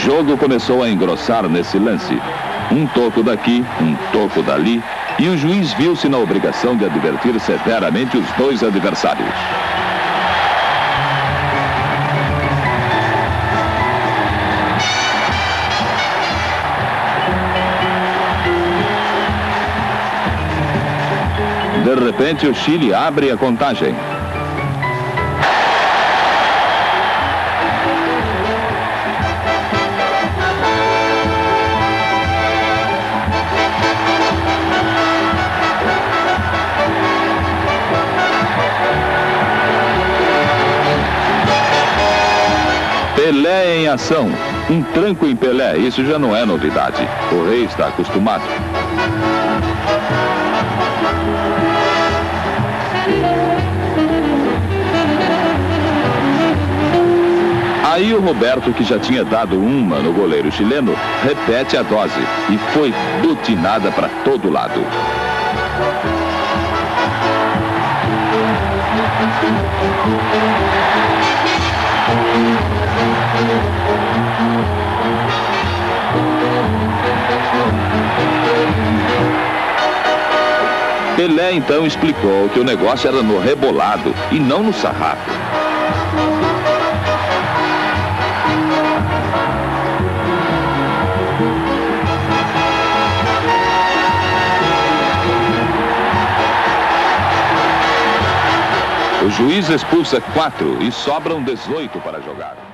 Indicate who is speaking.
Speaker 1: jogo começou a engrossar nesse lance. Um toco daqui, um toco dali, e o juiz viu-se na obrigação de advertir severamente os dois adversários. De repente, o Chile abre a contagem. Pelé em ação. Um tranco em Pelé, isso já não é novidade. O rei está acostumado. Aí o Roberto, que já tinha dado uma no goleiro chileno, repete a dose e foi butinada para todo lado. Pelé então explicou que o negócio era no rebolado e não no sarrafo. O juiz expulsa 4 e sobram 18 para jogar.